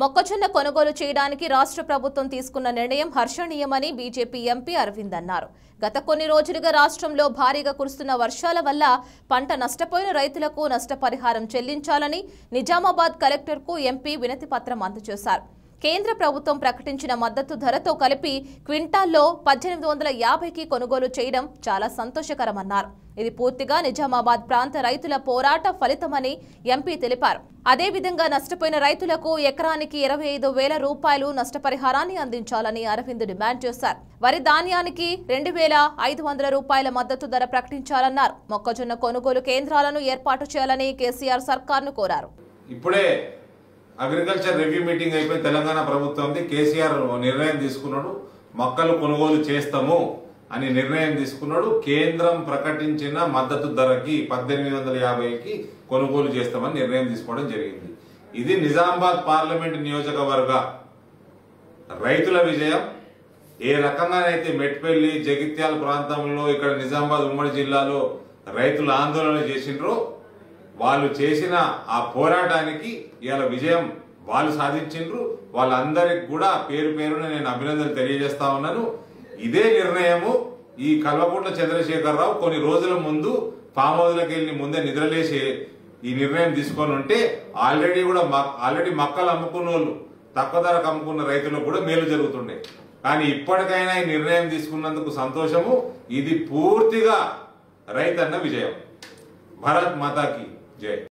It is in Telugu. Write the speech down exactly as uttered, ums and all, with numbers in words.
మొక్కజొన్న కొనుగోలు చేయడానికి రాష్ట్ర ప్రభుత్వం తీసుకున్న నిర్ణయం హర్షణీయమని బీజేపీ ఎంపీ అరవింద్ అన్నారు. గత కొన్ని రోజులుగా రాష్ట్రంలో భారీగా కురుస్తున్న వర్షాల వల్ల పంట నష్టపోయిన రైతులకు నష్టపరిహారం చెల్లించాలని నిజామాబాద్ కలెక్టర్కు ఎంపీ వినతి పత్రం అందజేశారు. కేంద్ర ప్రభుత్వం ప్రకటించిన మద్దతు ధరతో కలిపి క్వింటాల్లో పద్దెనిమిది వందల యాభైకి కొనుగోలు చేయడం చాలా సంతోషకరమన్నారు. ఇది పూర్తిగా నిజామాబాద్ ప్రాంత రైతుల పోరాట ఫలితమని ఎంపీ తెలిపారు. అదేవిధంగా నష్టపోయిన రైతులకు ఎకరానికి ఇరవై ఐదు వేల రూపాయలు నష్టపరిహారాన్ని అందించాలని అరవింద్ డిమాండ్ చేశారు. వరి ధాన్యానికి రెండు వేల ఐదు వందల రూపాయల మద్దతు ధర ప్రకటించాలన్నారు. మొక్కజొన్న కొనుగోలు కేంద్రాలను ఏర్పాటు చేయాలని కేసీఆర్ సర్కార్ను కోరారు. ఇప్పుడే అగ్రికల్చర్ రివ్యూ మీటింగ్ అయిపోయి తెలంగాణ ప్రభుత్వం కేసీఆర్ నిర్ణయం తీసుకున్నాడు. మొక్కలు కొనుగోలు చేస్తాము అని నిర్ణయం తీసుకున్నాడు. కేంద్రం ప్రకటించిన మద్దతు ధరకి పద్దెనిమిది వందల యాభైకి కొనుగోలు చేస్తామని నిర్ణయం తీసుకోవడం జరిగింది. ఇది నిజామాబాద్ పార్లమెంట్ నియోజకవర్గ రైతుల విజయం. ఏ రకంగానైతే మెట్పల్లి జగిత్యాల ప్రాంతంలో ఇక్కడ నిజామాబాద్ ఉమ్మడి జిల్లాలో రైతులు ఆందోళన చేసిండ్రో వాళ్ళు చేసిన ఆ పోరాటానికి ఇవాళ విజయం వాళ్ళు సాధించిండ్రు. వాళ్ళందరికి కూడా పేరు పేరున నేను అభినందనలు తెలియజేస్తా ఉన్నాను. ఇదే నిర్ణయము ఈ కల్వకుంట్ల చంద్రశేఖరరావు కొన్ని రోజుల ముందు ఫామ్ హౌస్లకు వెళ్ళి ముందే నిద్రలేసి ఈ నిర్ణయం తీసుకొని ఉంటే ఆల్రెడీ కూడా ఆల్రెడీ మక్కలు అమ్ముకున్న వాళ్ళు తక్కువ ధరకు అమ్ముకున్న రైతులకు కూడా మేలు జరుగుతుండే. కానీ ఇప్పటికైనా ఈ నిర్ణయం తీసుకున్నందుకు సంతోషము. ఇది పూర్తిగా రైతన్న విజయం. భారత్ మాతాకి జై.